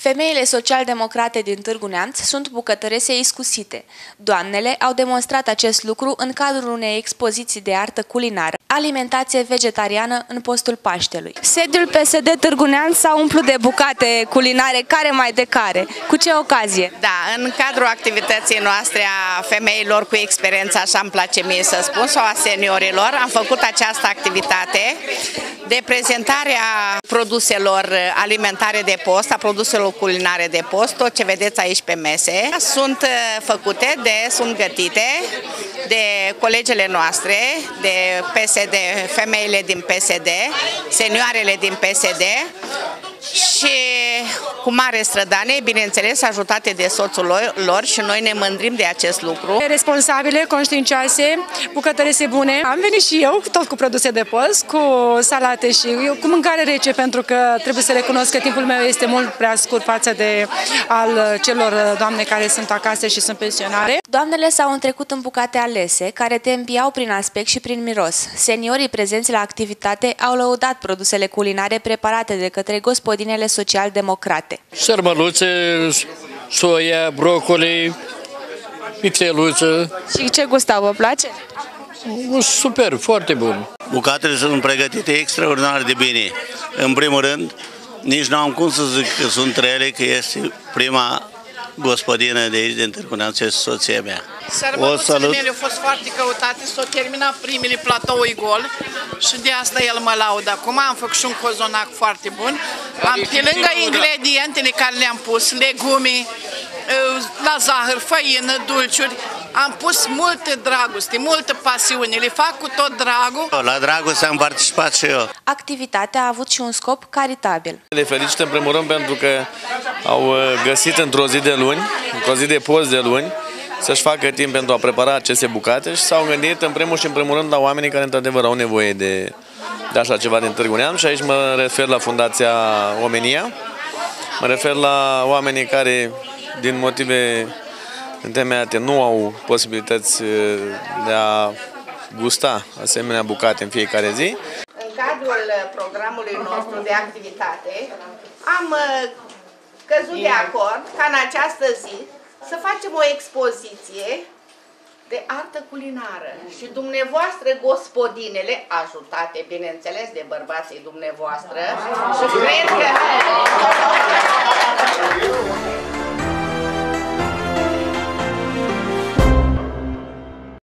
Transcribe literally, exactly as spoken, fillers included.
Femeile social-democrate din Târgu Neamț sunt bucătărese iscusite. Doamnele au demonstrat acest lucru în cadrul unei expoziții de artă culinară, alimentație vegetariană în postul Paștelui. Sediul P S D Târgu Neamț s-a umplut de bucate culinare, care mai de care. Cu ce ocazie? Da, în cadrul activității noastre a femeilor cu experiență, așa îmi place mie să spun, sau a seniorilor, am făcut această activitate de prezentare a produselor alimentare de post, a produselor culinare de post, tot ce vedeți aici pe mese. Sunt făcute de, sunt gătite de colegele noastre, de P S D, femeile din P S D, senioarele din P S D și cu mare strădanie, bineînțeles, ajutate de soțul lor și noi ne mândrim de acest lucru. Responsabile, conștiincioase, bucătărese bune. Am venit și eu, tot cu produse de post, cu salate și eu, cu mâncare rece, pentru că trebuie să recunosc că timpul meu este mult prea scurt față de al celor doamne care sunt acasă și sunt pensionare. Doamnele s-au întrecut în bucate alese, care te împiau prin aspect și prin miros. Seniorii prezenți la activitate au lăudat produsele culinare preparate de către gospodinele social-democrate. Sărmăluțe, soia, brocoli, piteluță. Și ce gustau, vă place? Super, foarte bun. Bucatele sunt pregătite extraordinar de bine. În primul rând, nici nu am cum să zic că sunt rele, că este prima gospodină de aici, din Târgu Neamț, este soția mea. Sărmăluțele mele au fost foarte căutate, s-au terminat primele platoui gol și de asta el mă laudă. Acum am făcut și un cozonac foarte bun. Am, pe lângă ingredientele care le-am pus, legume, la zahăr, făină, dulciuri, am pus multe dragoste, multă pasiune, le fac cu tot dragul. La dragoste am participat și eu. Activitatea a avut și un scop caritabil. Le felicit în primul rând pentru că au găsit într-o zi de luni, într-o zi de post de luni, să-și facă timp pentru a prepara aceste bucate și s-au gândit în primul și în primul rând la oamenii care într-adevăr au nevoie de, de așa ceva din Târgu Neamț și aici mă refer la Fundația Omenia, mă refer la oamenii care din motive întemeiate nu au posibilități de a gusta asemenea bucate în fiecare zi. În cadrul programului nostru de activitate am căzut de acord ca în această zi să facem o expoziție de artă culinară și dumneavoastră, gospodinele, ajutate, bineînțeles, de bărbații dumneavoastră, și cred că